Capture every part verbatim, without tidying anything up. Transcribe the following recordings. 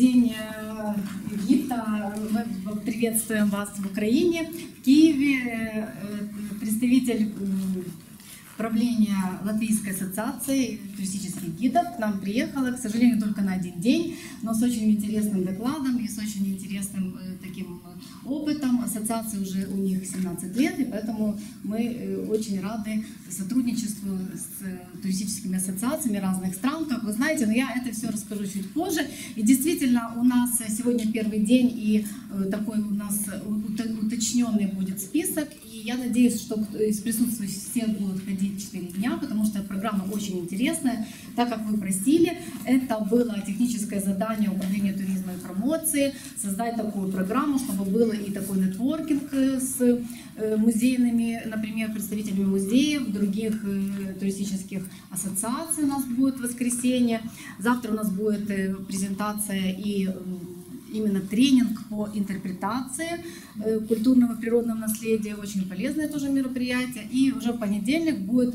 день гида. Мы приветствуем вас в Украине, в Киеве. Представитель правления Латвийской ассоциации туристических гидов к нам приехала, к сожалению, только на один день, но с очень интересным докладом и с очень интересным таким опытом. Ассоциация уже у них семнадцать лет, и поэтому мы очень рады сотрудничеству с туристическими ассоциациями разных стран, как вы знаете, но я это все расскажу чуть позже. И действительно, у нас сегодня первый день, и такой у нас уточненный будет список, и я надеюсь, что из присутствующих все будут ходить четыре дня, потому что программа очень интересная. Так как вы просили, это было техническое задание Управления туризма и промоции, создать такую программу, чтобы было и такой нетворкинг с музейными, например, представителями музеев, других туристических ассоциаций у нас будет в воскресенье. Завтра у нас будет презентация и именно тренинг по интерпретации культурного природного наследия, очень полезное тоже мероприятие. И уже в понедельник будет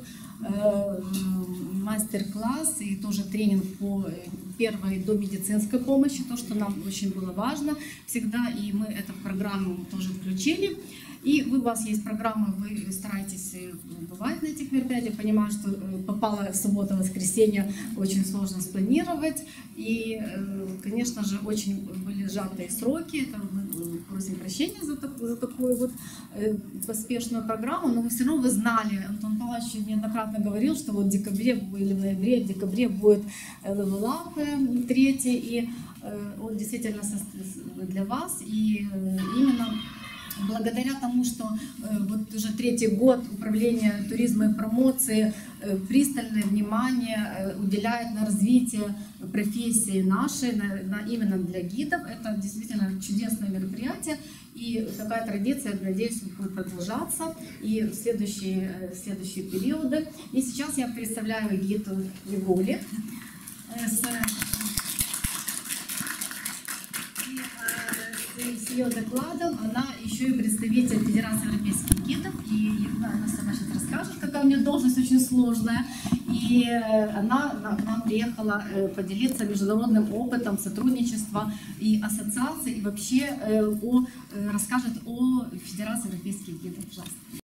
мастер-класс и тоже тренинг по первой домедицинской помощи, то, что нам очень было важно всегда, и мы эту программу тоже включили. И вы, у вас есть программа, вы стараетесь бывать на этих мероприятиях. Понимаю, что попало в субботу-воскресенье, очень сложно спланировать. И, конечно же, очень были сжатые сроки. Это мы просим прощения за, так, за такую вот поспешную программу. Но вы все равно вы знали, Антон Павлович неоднократно говорил, что вот в декабре или в ноябре, в декабре будет Level Up третий. И он действительно для вас. И именно благодаря тому, что э, вот уже третий год Управление туризма и промоции э, пристальное внимание э, уделяет на развитие профессии нашей, на, на, именно для гидов. Это действительно чудесное мероприятие, и такая традиция, надеюсь, будет продолжаться и в следующие, в следующие периоды. И сейчас я представляю гиду Леволи э, с... С ее докладом она еще и представитель Федерации европейских гидов, и она сама сейчас расскажет, какая у нее должность очень сложная, и она к нам приехала поделиться международным опытом сотрудничества и ассоциации, и вообще о, расскажет о Федерации европейских гидов. Пожалуйста.